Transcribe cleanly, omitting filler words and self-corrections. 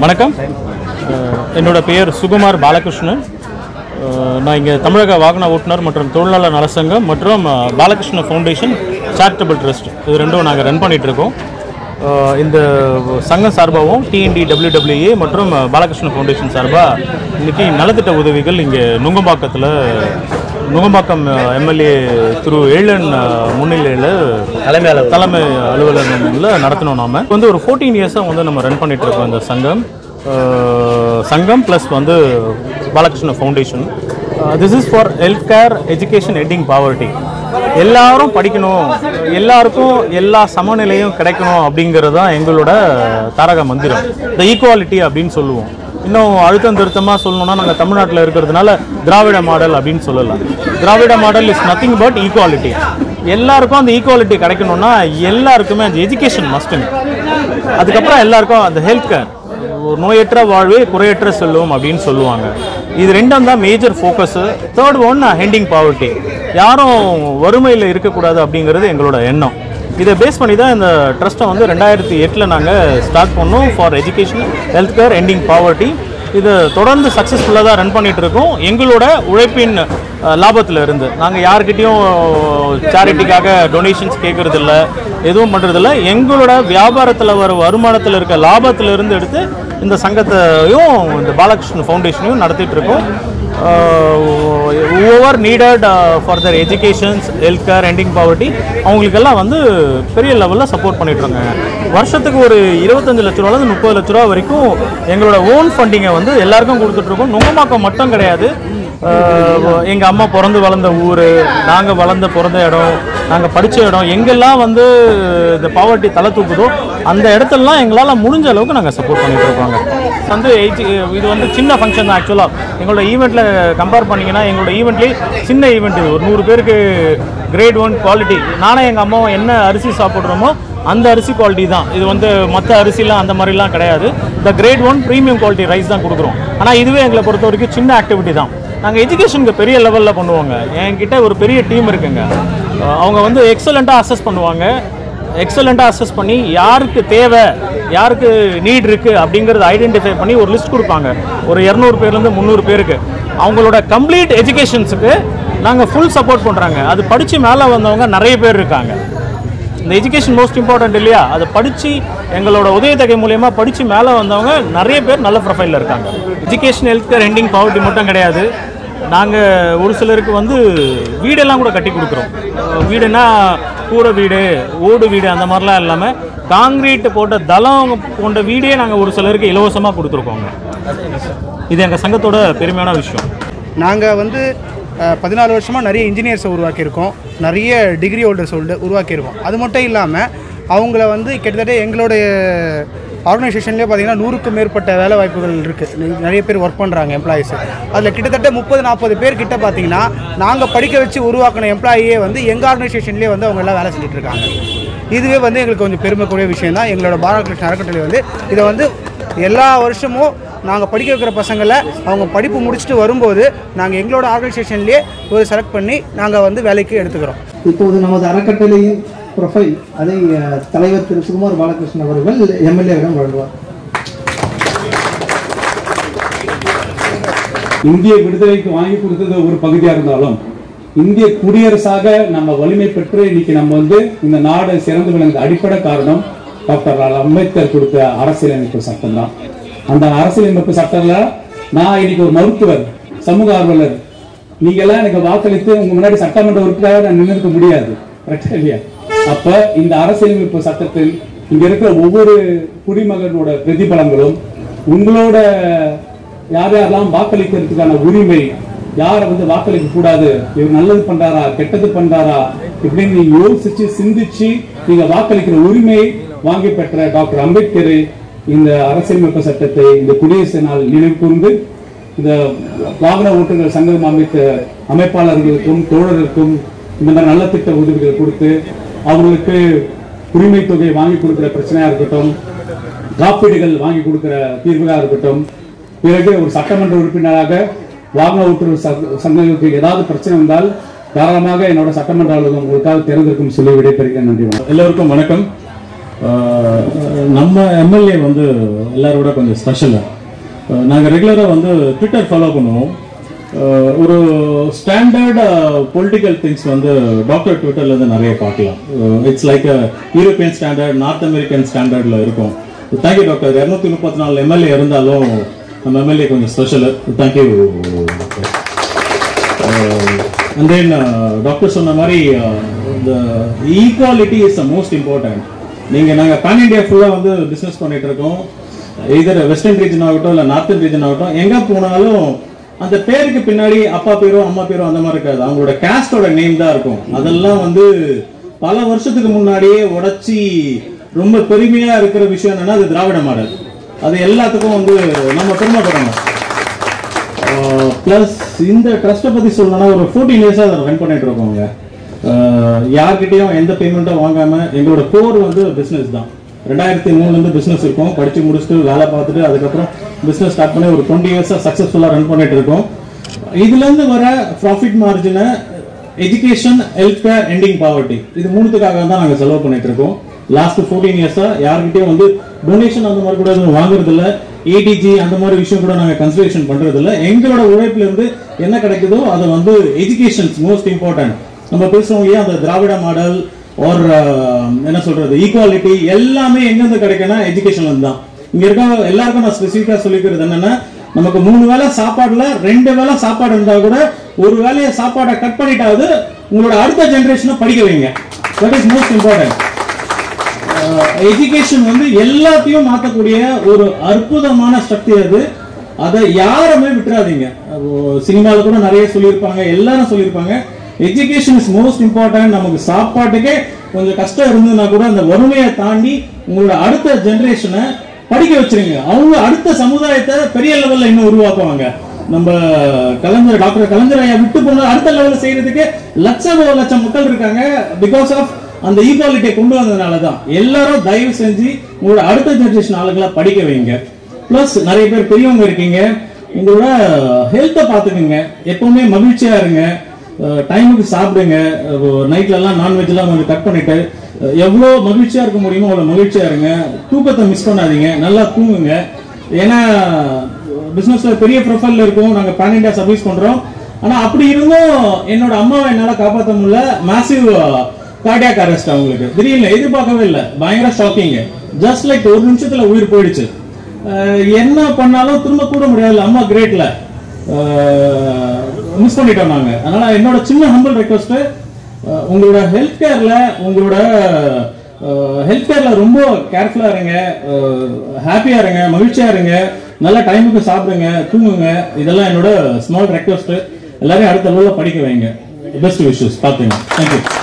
வணக்கம். என்னோட பெயர் சுகுமார் பாலகிருஷ்ணன். நான் இங்கே தமிழக வாகன ஓட்டுநர் மற்றும் தொழிலாளர் நலசங்கம் மற்றும் பாலகிருஷ்ண ஃபவுண்டேஷன் சேரிட்டபிள் ட்ரஸ்ட் இது ரெண்டும் நாங்கள் ரன் பண்ணிகிட்ருக்கோம். இந்த சங்கம் சார்பாகவும் TNDWWA மற்றும் பாலகிருஷ்ண ஃபவுண்டேஷன் சார்பாக இன்றைக்கி நலத்திட்ட உதவிகள் இங்கே நுங்கம்பாக்கம் MLA திரு ஏழன் முன்னிலையில் தலைமை அலுவலகத்தில் நடத்தினோம். நாம் வந்து ஒரு 14 இயர்ஸாக வந்து நம்ம ரன் பண்ணிகிட்ருக்கோம் இந்த சங்கம் ப்ளஸ் வந்து Balakrishna foundation. This is for health care education ending poverty. எல்லாரும் படிக்கணும், எல்லாருக்கும் எல்லா சமநிலையும் கிடைக்கணும் அப்படிங்கிறது தான் எங்களோட தாரக மந்திரம். இந்த ஈக்குவாலிட்டி அப்படின்னு சொல்லுவோம். இன்னும் அழுத்தம் திருத்தமாக சொல்லணும்னா நாங்கள் தமிழ்நாட்டில் இருக்கிறதுனால திராவிட மாடல் அப்படின்னு சொல்லலாம். Dravida model is nothing but equality. எல்லாருக்கும் அந்த ஈக்குவாலிட்டி கிடைக்கணும்னா எல்லாருக்குமே அந்த எஜுகேஷன் மஸ்ட்டுங்க. அதுக்கப்புறம் எல்லாருக்கும் அந்த ஹெல்த் கேர், நோயற்ற வாழ்வே குறையற்ற செல்வம் அப்படின்னு சொல்லுவாங்க. இது ரெண்டும் தான் major focus. Third one ending poverty. யாரும் வறுமையில் இருக்கக்கூடாது அப்படிங்கிறது எங்களோட எண்ணம். இதை பேஸ் பண்ணி தான் இந்த ட்ரஸ்ட்டை வந்து 2008 நாங்கள் ஸ்டார்ட் பண்ணோம் for education health care ending poverty. இது தொடர்ந்து சக்ஸஸ்ஃபுல்லாக தான் ரன் பண்ணிகிட்டு இருக்கோம். எங்களோட உழைப்பின் லாபத்தில் இருந்து நாங்கள் யார்கிட்டையும் சேரிட்டிக்காக டொனேஷன்ஸ் கேட்குறதில்ல, எதுவும் பண்ணுறதில்ல. எங்களோட வியாபாரத்தில் வர வருமானத்தில் இருக்க லாபத்தில் இருந்து எடுத்து இந்த சங்கத்தையும் இந்த பாலகிருஷ்ண ஃபவுண்டேஷனையும் நடத்திட்டு இருக்கோம். Over needed for the educations health care ending poverty அவங்களுக்கெல்லாம் வந்து பெரிய லெவலில் சப்போர்ட் பண்ணிகிட்ருக்காங்க. வருஷத்துக்கு ஒரு 25 லட்ச ரூபாலேருந்து 30 லட்ச ரூபா வரைக்கும் எங்களோட ஓன் ஃபண்டிங்கை வந்து எல்லாருக்கும் கொடுத்துட்ருக்கோம். நுங்கம்பாக்கம் மட்டும் கிடையாது. எங்கள் அம்மா பிறந்து வளர்ந்த ஊர், நாங்கள் பிறந்த இடம், நாங்கள் படித்த இடம், எங்கெல்லாம் வந்து இந்த பாவர்ட்டி தலை தூக்குதோ அந்த இடத்துலலாம் எங்களால் முடிஞ்ச அளவுக்கு நாங்கள் சப்போர்ட் பண்ணிகிட்டு இருக்கோங்க. வந்து இது வந்து சின்ன ஃபங்க்ஷன் தான். ஆக்சுவலாக எங்களோட ஈவெண்ட்டில் கம்பேர் பண்ணிங்கன்னா எங்களோட ஈவெண்ட்லேயே சின்ன ஈவெண்ட். இது ஒரு 100 பேருக்கு கிரேட் 1 குவாலிட்டி. நானே எங்கள் அம்மாவும் என்ன அரிசி சாப்பிட்றோமோ அந்த அரிசி குவாலிட்டி தான். இது வந்து மற்ற அரிசிலாம் அந்த மாதிரிலாம் கிடையாது. இந்த கிரேட் 1 ப்ரீமியம் குவாலிட்டி ரைஸ் தான் கொடுக்குறோம். ஆனால் இதுவே எங்களை பொறுத்த வரைக்கும் சின்ன ஆக்டிவிட்டி தான். நாங்கள் எஜுகேஷனுக்கு பெரிய லெவலில் பண்ணுவோங்க. என்கிட்ட ஒரு பெரிய டீம் இருக்குங்க. அவங்க வந்து எக்ஸலண்ட்டாக அசஸ் பண்ணுவாங்க. எக்ஸலண்ட்டாக அசஸ் பண்ணி யாருக்கு தேவை, யாருக்கு நீட் இருக்குது அப்படிங்கிறத ஐடென்டிஃபை பண்ணி ஒரு லிஸ்ட் கொடுப்பாங்க. ஒரு 200 பேர்லேருந்து 300 பேருக்கு அவங்களோட கம்ப்ளீட் எஜுகேஷன்ஸுக்கு நாங்கள் ஃபுல் சப்போர்ட் பண்ணுறாங்க. அது படித்து மேலே வந்தவங்க நிறைய பேர் இருக்காங்க. இந்த எஜுகேஷன் மோஸ்ட் இம்பார்ட்டன்ட் இல்லையா? அதை படித்து எங்களோட உதவித்தொகை மூலயமா படித்து மேலே வந்தவங்க நிறைய பேர் நல்ல ப்ரொஃபைலில் இருக்காங்க. Education health care ending poverty மட்டும் கிடையாது. நாங்கள் ஒரு சிலருக்கு வந்து வீடெல்லாம் கூட கட்டி கொடுக்குறோம். வீடுனா கூரை வீடு, ஓடு வீடு அந்த மாதிரிலாம் இல்லாமல் காங்கிரீட் போட்ட தளம் போன்ற வீடே நாங்கள் ஒரு சிலருக்கு இலவசமாக கொடுத்துருக்கோங்க. இது எங்கள் சங்கத்தோட பெருமையான விஷயம். நாங்கள் வந்து 14 வருஷமாக நிறைய இன்ஜினியர்ஸை உருவாக்கியிருக்கோம், நிறைய டிகிரி ஹோல்டர்ஸ் உருவாக்கியிருக்கோம். அது மட்டும் இல்லாமல் அவங்கள வந்து கிட்டத்தட்ட எங்களுடைய ஆர்கனைசேஷன்லேயே பார்த்திங்கன்னா 100க்கும் மேற்பட்ட வேலை வாய்ப்புகள் இருக்குது. நிறைய பேர் ஒர்க் பண்ணுறாங்க எம்ப்ளாயீஸு. அதில் கிட்டத்தட்ட 30-40 பேர் கிட்ட பார்த்திங்கன்னா நாங்கள் படிக்க வச்சு உருவாக்கின எம்ப்ளாயியே வந்து எங்கள் ஆர்கனைசேஷன்லேயே வந்து அவங்க எல்லாம் வேலை செஞ்சுட்ருக்காங்க. இதுவே வந்து எங்களுக்கு கொஞ்சம் பெருமைக்குரிய விஷயம் தான். எங்களோட பாலகிருஷ்ண அறக்கட்டளை வந்து இதை வந்து எல்லா வருஷமும் நாங்கள் படிக்க வைக்கிற பசங்களை அவங்க படிப்பு முடிச்சுட்டு வரும்போது நாங்கள் எங்களோட ஆர்கனைசேஷன்லேயே ஒரு செலக்ட் பண்ணி நாங்கள் வந்து வேலைக்கு எடுத்துக்கிறோம். இப்போது நமது அறக்கட்டளையின் ப்ரொஃபைல் அதை தலைவர் திரு சுகுமார் பாலகிருஷ்ணன் அவர்கள் MLA-விடம் வழங்குவார். இந்திய விடுதலைக்கு வாங்கி கொடுத்தது ஒரு பகுதியாக இருந்தாலும் இந்திய குடியரசாக நம்ம வலிமை பெற்று இன்னைக்கு நம்ம வந்து இந்த நாடு சிறந்து விளங்குற அடிப்படை காரணம் டாக்டர் அம்பேத்கர் கொடுத்த அரசியலமைப்பு சட்டம் தான். அந்த அரசியலமைப்பு சட்டத்துல நான் இன்னைக்கு ஒரு மருத்துவர், சமூக ஆர்வலர், நீங்க எல்லாம் எனக்கு வாக்களித்து உங்க முன்னாடி சட்டமன்ற உறுப்பினராக நான் நின்றுக்க முடியாது. இல்லையா? அப்ப இந்த அரசியலமைப்பு சட்டத்தில் இங்க இருக்கிற ஒவ்வொரு குடிமகனோட பிரதிபலங்களும் உங்களோட யார் யாரெல்லாம் வாக்களிக்கிறதுக்கான உரிமை, யாரை வந்து வாக்களிக்க கூடாது, இவர் நல்லது பண்றாரா கெட்டது பண்றாரா இப்படின்னு நீங்க யோசிச்சு சிந்திச்சு நீங்க வாக்களிக்கிற உரிமையை வாங்கி பெற்ற டாக்டர் அம்பேத்கர் இந்த அரசியலமைப்பு சட்டத்தை இந்த குடியரசு நாள் நினைவு கூர்ந்து இந்த வாகன ஓட்டுநர் சங்கம் அமைத்த அமைப்பாளர்களுக்கும் தோழர்களுக்கும் இந்த மாதிரி நல்ல திட்ட உதவிகள் கொடுத்து அவங்களுக்கு உரிமை தொகை வாங்கி கொடுக்கிற பிரச்சனையா இருக்கட்டும், காப்பீடுகள் வாங்கி கொடுக்கிற தீர்வுகளாக இருக்கட்டும், பிறகு ஒரு சட்டமன்ற உறுப்பினராக வாகன ஓட்டுநர் சங்கங்களுக்கு ஏதாவது பிரச்சனை வந்தால் தாராளமாக என்னோட சட்டமன்ற அலுவலகம் உங்களுக்காக திறந்திருக்கும் சொல்லி விடைபெறுகிறேன். நன்றி. எல்லோருக்கும் வணக்கம். நம்ம எம்எல்ஏ வந்து எல்லாரோட கொஞ்சம் ஸ்பெஷலாக நாங்கள் ரெகுலராக வந்து ட்விட்டர் ஃபாலோ பண்ணுவோம். ஒரு ஸ்டாண்டர்ட் பொலிட்டிக்கல் திங்ஸ் வந்து டாக்டர் ட்விட்டர்லேருந்து நிறைய பார்க்கலாம். It's like European standard, north American ஸ்டாண்டர்டில் இருக்கும். Thank you doctor. 234 எம்எல்ஏ இருந்தாலும் நம்ம எம்எல்ஏ கொஞ்சம் special. Thank you. And then doctor சொன்ன மாதிரி இந்த equality is the most important. நாங்கள் பேன் இண்டியா ஃபுல்லாக வந்து பிஸ்னஸ் பண்ணிட்டு இருக்கோம். இதர் வெஸ்டர்ன் ரீஜன் ஆகட்டும் இல்லை நார்த்தன் ரீஜன் ஆகட்டும், எங்கே போனாலும் அந்த பேருக்கு பின்னாடி அப்பா பேரோ அம்மா பேரோ அந்த மாதிரி இருக்காது, அவங்களோட கேஸ்டோட நேம் தான் இருக்கும். அதெல்லாம் வந்து பல வருஷத்துக்கு முன்னாடியே உடைச்சி ரொம்ப பெருமையாக இருக்கிற விஷயம் என்னன்னா அது திராவிட மாடல். அது எல்லாத்துக்கும் வந்து நம்ம பெருமைப்படணும். ப்ளஸ் இந்த ட்ரஸ்ட்டை பற்றி சொல்லணும்னா ஒரு 14 இயர்ஸாக அதை ரன் பண்ணிட்டு இருக்கோங்க. யார்கிட்டையும் எந்த பேமெண்ட்டும் வாங்காமல் எங்களோட கோர் வந்து பிஸ்னஸ் தான். 2003 பிஸ்னஸ் இருக்கும். படித்து முடிச்சுட்டு வேலை பார்த்துட்டு அதுக்கப்புறம் பிஸ்னஸ் ஸ்டார்ட் பண்ணி ஒரு 20 இயர்ஸாக சக்ஸஸ்ஃபுல்லாக ரன் பண்ணிட்டு இருக்கோம். இதுலேருந்து வர ப்ராஃபிட் மார்ஜினை education, health care, ending poverty, இது மூணுத்துக்காக தான் நாங்கள் செலவு பண்ணிட்டு இருக்கோம். லாஸ்ட் 14 இயர்ஸாக யார்கிட்டயும் வந்து டொனேஷன் அந்த மாதிரி கூட எதுவும் வாங்குறதில்ல. ஏடிஜி அந்த மாதிரி விஷயம் கூட நாங்கள் கன்சிடரேஷன் பண்ணுறதில்ல. எங்களோட உழைப்புல இருந்து என்ன கிடைக்குதோ அதை வந்து எஜுகேஷன்ஸ் மோஸ்ட் இம்பார்ட்டன்ட். நம்ம பேசுவோம் இல்லையா, அந்த திராவிட மாடல் ஒரு என்ன சொல்றது, ஈக்குவாலிட்டி எல்லாமே எங்கிருந்து கிடைக்குன்னா எஜுகேஷன்ல தான். இங்க இருக்க எல்லாருக்கும் நான் ஸ்பெசிஃபிக்கா சொல்லிக்கிறது என்னன்னா, நமக்கு 3 வேளை சாப்பாடுல 2 வேளை சாப்பாடு இருந்தா கூட ஒரு வேளையை சாப்பாடை கட் பண்ணிட்டாவது உங்களோட அடுத்த ஜெனரேஷனை படிக்க வைங்க. That is most important. Education வந்து எல்லாத்தையும் மாற்றக்கூடிய ஒரு அற்புதமான சக்தி அது. அதை யாருமே விட்டுறாதீங்க. சினிமாவில் கூட நிறைய சொல்லியிருப்பாங்க, எல்லாரும் சொல்லியிருப்பாங்க, எஜுகேஷன் இஸ் மோஸ்ட் இம்பார்ட்டன்ட். நமக்கு சாப்பாட்டுக்கே கொஞ்சம் கஷ்டம் இருந்ததுன்னா கூட அந்த வறுமையை தாண்டி உங்களோட அடுத்த ஜெனரேஷனை படிக்க வச்சிருங்க. அவங்க அடுத்த சமுதாயத்தை பெரிய லெவல்ல இன்னும் உருவாக்குவாங்க. நம்ம கலைஞர், டாக்டர் கலைஞர் ஐயா விட்டு போன அடுத்த லெவல்ல செய்யறதுக்கு லட்சம் மக்கள் இருக்காங்க. பிகாஸ் ஆஃப் அந்த ஈக்குவாலிட்டியை கொண்டு வந்ததுனால தான். எல்லாரும் தயவு செஞ்சு உங்களோட அடுத்த ஜெனரேஷன் ஆளுங்களை படிக்க வைங்க. பிளஸ் நிறைய பேர் பெரியவங்க இருக்கீங்க, உங்களோட ஹெல்த்தை பார்த்துக்குங்க. எப்பவுமே மகிழ்ச்சியா இருங்க. டைமுக்கு சாப்பிடுங்க. நைட்ல எல்லாம் நான்வெஜ்லாம் கொஞ்சம் கட் பண்ணிட்டு எவ்வளோ மகிழ்ச்சியா இருக்க முடியுமோ அவ்வளோ மகிழ்ச்சியா இருங்க. தூக்கத்தை மிஸ் பண்ணாதீங்க, நல்லா தூங்குங்க. ஏன்னா பிசினஸ்ல பெரிய ப்ரொஃபைல்ல இருக்கும், நாங்கள் பேன் இண்டியா சர்வீஸ் பண்றோம். ஆனா அப்படி இருந்தும் என்னோட அம்மாவை என்னால காப்பாற்ற முடியல. மேசிவ் கார்டியாக் அரெஸ்ட் அவங்களுக்கு. திடீர்னு எதிர்பார்க்கவே இல்லை, பயங்கர ஷாக்கிங். ஜஸ்ட் லைக் ஒரு நிமிஷத்துல உயிர் போயிடுச்சு. என்ன பண்ணாலும் திரும்ப கூட முடியாது. அம்மா கிரேட்ல மிஸ் பண்ணிட்டோம் நாங்க. அதனால என்னோட சின்ன ஹம்பிள் ரெக்வஸ்ட், உங்களோட ஹெல்த் கேர்ல ரொம்ப கேர்ஃபுல்லா இருங்க, ஹாப்பியா இருங்க, மகிழ்ச்சியா இருங்க, நல்ல டைமுக்கு சாப்பிடுங்க, தூங்குங்க. இதெல்லாம் என்னோட ஸ்மால் ரெக்வஸ்ட். எல்லாரையும் அடுத்த லெவல்ல படிக்க வைங்க. Best wishes. பாத்துங்க. தேங்க்யூ.